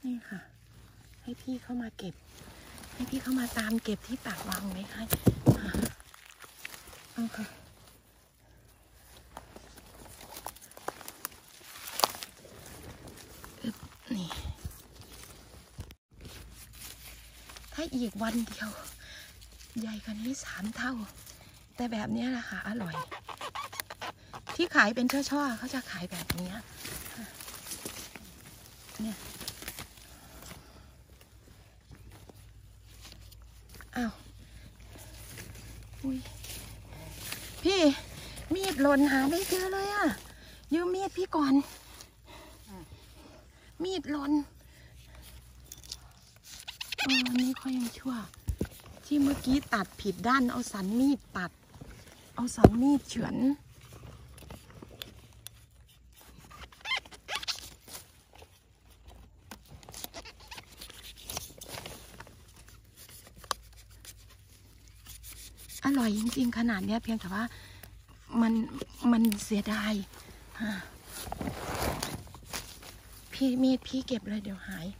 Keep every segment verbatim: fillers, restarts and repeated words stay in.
นี่ค่ะให้พี่เข้ามาเก็บให้พี่เข้ามาตามเก็บที่ตักวางไว้ให้เอาค่ะนี่ถ้าอีกวันเดียวใหญ่กว่านี้สามเท่าแต่แบบนี้แหละค่ะอร่อยที่ขายเป็นช่อๆเขาจะขายแบบนี้เนี่ยอ้าวอุ้ยพี่มีดหล่นหาไม่เจอเลยอ่ะยืมมีดพี่ก่อนมีดหล่นเออนี่ค่อยยังชั่วที่เมื่อกี้ตัดผิดด้านเอาสันมีดตัดเอาสันมีดเฉือนอร่อยจริงๆขนาดนี้เพียงแต่ว่ามันมันเสียดายพี่มีดพี่เก็บเลยเดี๋ยวหาย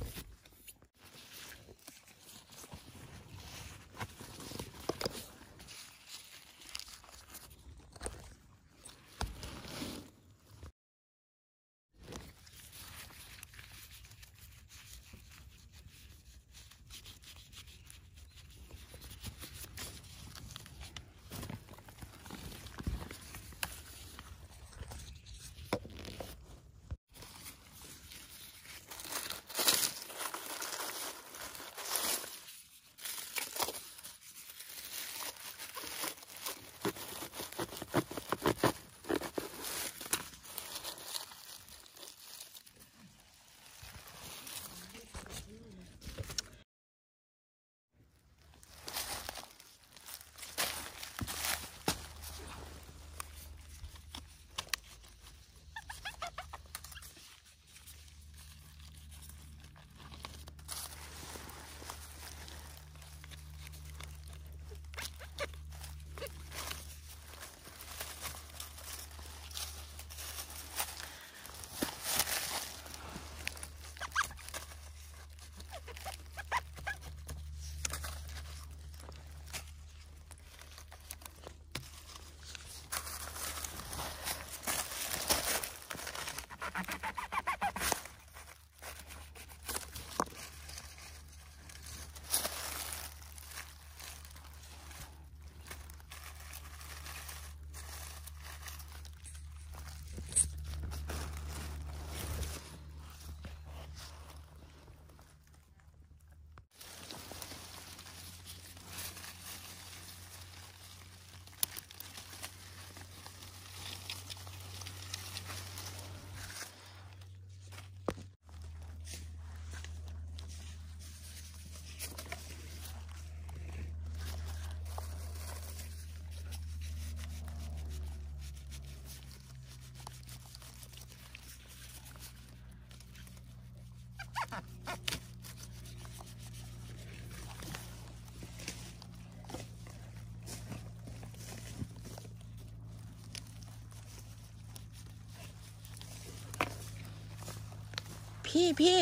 พี่พี่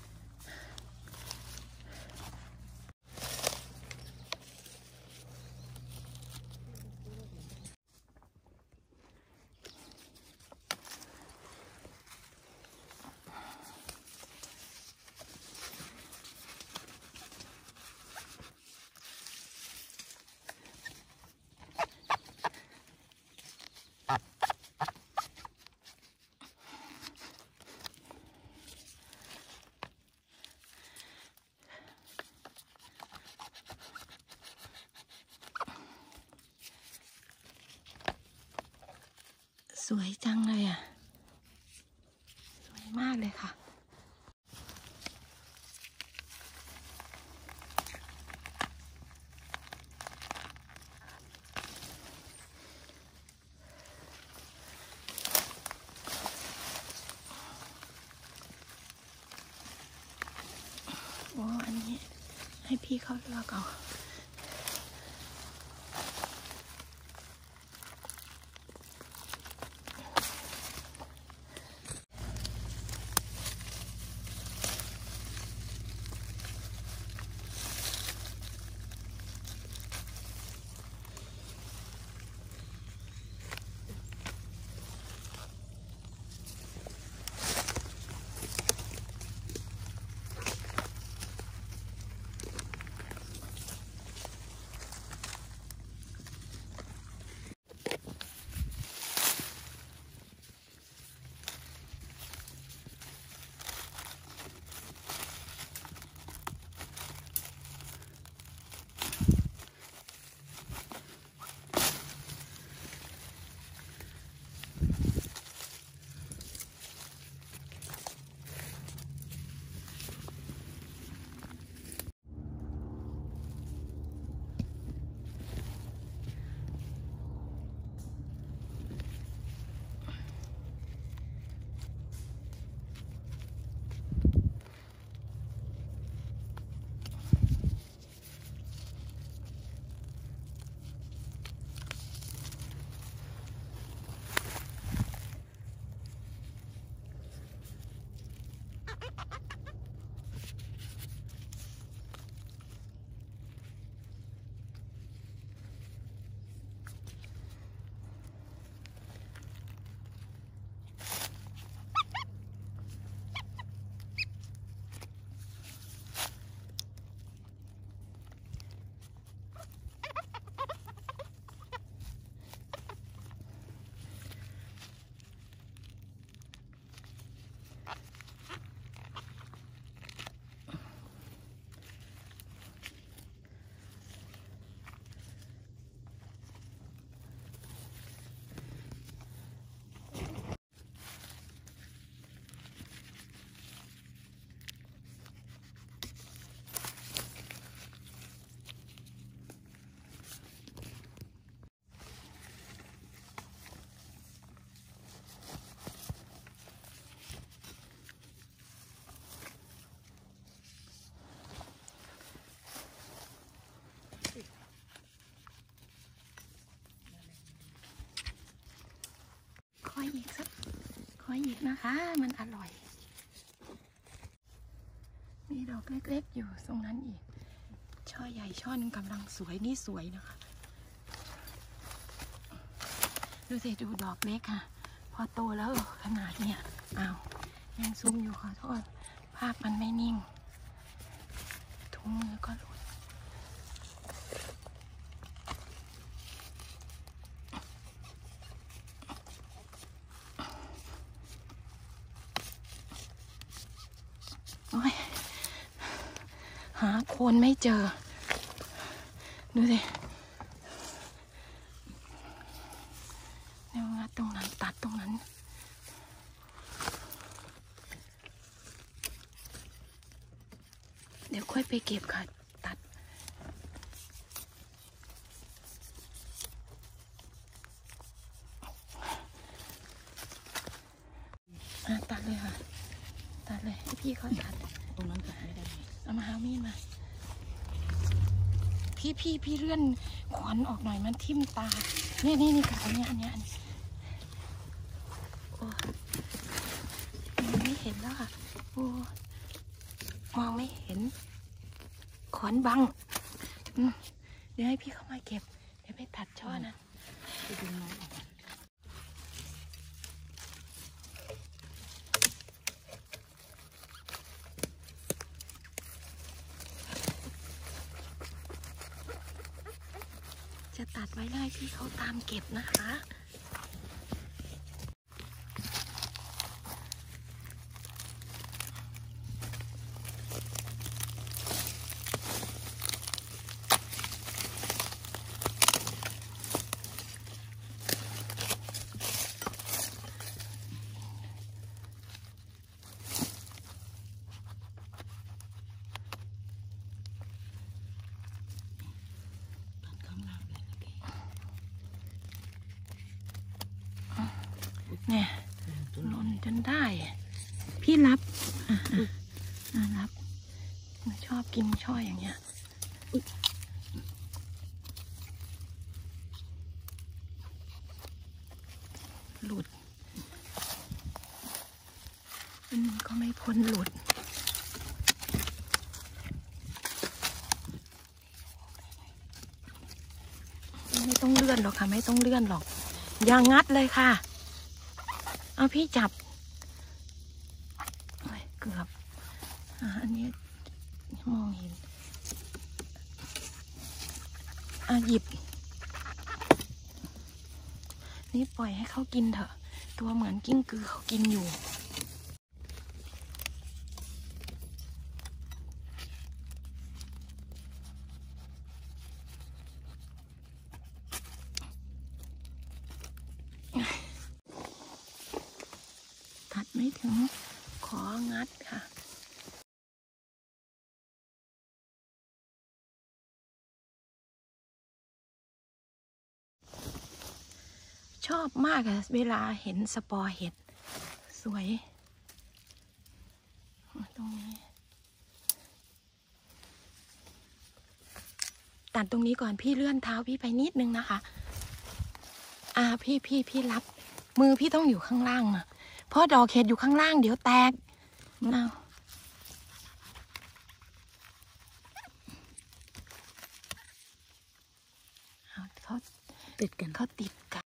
สวยจังเลยอ่ะสวยมากเลยค่ะโอ้อันนี้ให้พี่เขาเลือกเอาอีกสักขออีกนะคะ มันอร่อยมีดอกเล็กๆอยู่ตรงนั้นอีกช่อใหญ่ช่อนึงกำลังสวยนี่สวยนะคะดูสิดูดอกเล็กค่ะพอโตแล้วขนาดเนี้ยอ้าวยังซูมอยู่ขอโทษภาพมันไม่นิ่งถุงมือก็หลุดโอ้ยหาโคนไม่เจอดูสิแนวงัดตรงนั้นตัดตรงนั้นเดี๋ยวค่อยไปเก็บค่ะตัดอ่ะตัดเลยค่ะตัดเลยให้พี่เขาตัดตรงนั้นตัดไม่ได้เอามาหามีดมาพี่พี่พี่เลื่อนขวานออกหน่อยมันทิ่มตาเนี่ยนี่นี่กับอันนี้อันนี้อันนี้โอ้มองไม่เห็นแล้วค่ะโอ้มองไม่เห็นขวานบังเดี๋ยวให้พี่เข้ามาเก็บเดี๋ยวไปตัดช่อนะไปดึงน้องออกจะตัดไว้ได้ที่เขาตามเก็บนะคะเนี่ยหล่นจนได้พี่รับอ่ะอ่ะรับชอบกินช่ออย่างเงี้ยหลุดมันก็ไม่พ้นหลุดไม่ต้องเลื่อนหรอกค่ะไม่ต้องเลื่อนหรอกอย่างัดเลยค่ะเอาพี่จับเกือบอันนี้มองเห็นอ่ะหยิบนี่ปล่อยให้เขากินเถอะตัวเหมือนกิ้งกือเขากินอยู่ตัดไม่ถึงของัดค่ะชอบมากอะเวลาเห็นสปอร์เห็ดสวยตรงนี้ตัดตรงนี้ก่อนพี่เลื่อนเท้าพี่ไปนิดนึงนะคะอ่าพี่พี่พี่รับมือพี่ต้องอยู่ข้างล่างนะเพราะดอกเห็ดอยู่ข้างล่างเดี๋ยวแตกเอาเขาติดกันเขาติดกัน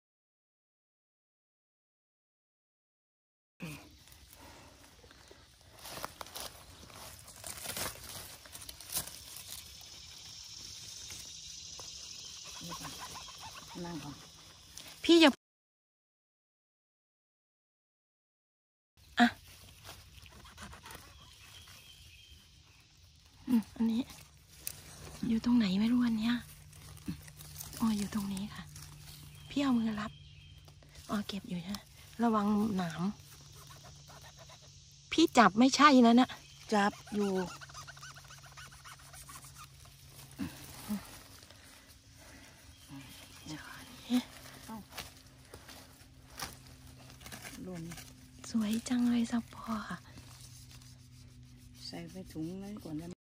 พี่อย่าอ่ะอืมอันนี้อยู่ตรงไหนไม่รู้อันเนี้ยอ๋ออยู่ตรงนี้ค่ะพี่เอามือรับอ๋อเก็บอยู่นะระวังหนามพี่จับไม่ใช่นะนะจับอยู่สวยจังเลยสปอร์ใส่ไปถุงนั้นก่อนนะ